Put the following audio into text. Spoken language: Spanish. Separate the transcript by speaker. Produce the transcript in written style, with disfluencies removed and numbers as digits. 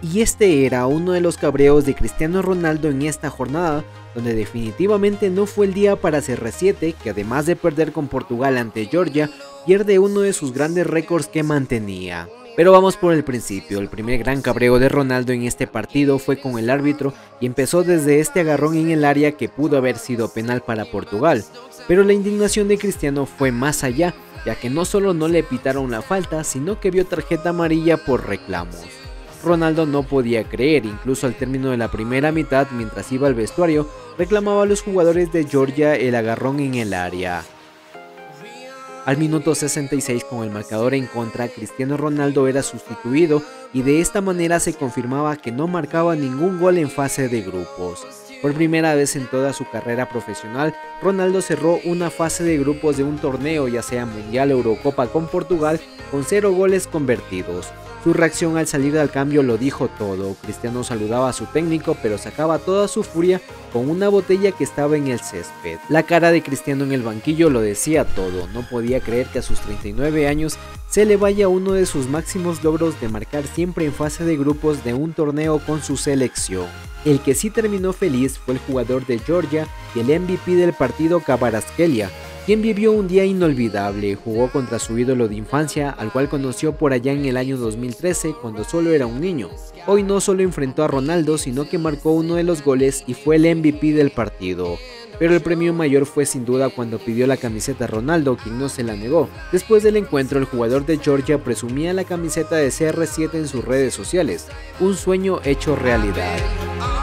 Speaker 1: Y este era uno de los cabreos de Cristiano Ronaldo en esta jornada, donde definitivamente no fue el día para CR7, que además de perder con Portugal ante Georgia, pierde uno de sus grandes récords que mantenía. Pero vamos por el principio. El primer gran cabreo de Ronaldo en este partido fue con el árbitro y empezó desde este agarrón en el área que pudo haber sido penal para Portugal. Pero la indignación de Cristiano fue más allá, ya que no solo no le pitaron la falta, sino que vio tarjeta amarilla por reclamos. Ronaldo no podía creer, incluso al término de la primera mitad, mientras iba al vestuario, reclamaba a los jugadores de Georgia el agarrón en el área. Al minuto 66, con el marcador en contra, Cristiano Ronaldo era sustituido y de esta manera se confirmaba que no marcaba ningún gol en fase de grupos. Por primera vez en toda su carrera profesional, Ronaldo cerró una fase de grupos de un torneo, ya sea Mundial o Eurocopa con Portugal, con 0 goles convertidos. Su reacción al salir al cambio lo dijo todo. Cristiano saludaba a su técnico, pero sacaba toda su furia con una botella que estaba en el césped. La cara de Cristiano en el banquillo lo decía todo. No podía creer que a sus 39 años se le vaya uno de sus máximos logros de marcar siempre en fase de grupos de un torneo con su selección. El que sí terminó feliz fue el jugador de Georgia y el MVP del partido, Kvaratskhelia, quien vivió un día inolvidable. Jugó contra su ídolo de infancia, al cual conoció por allá en el año 2013 cuando solo era un niño. Hoy no solo enfrentó a Ronaldo, sino que marcó uno de los goles y fue el MVP del partido. Pero el premio mayor fue sin duda cuando pidió la camiseta a Ronaldo, quien no se la negó. Después del encuentro, el jugador de Georgia presumía la camiseta de CR7 en sus redes sociales, un sueño hecho realidad.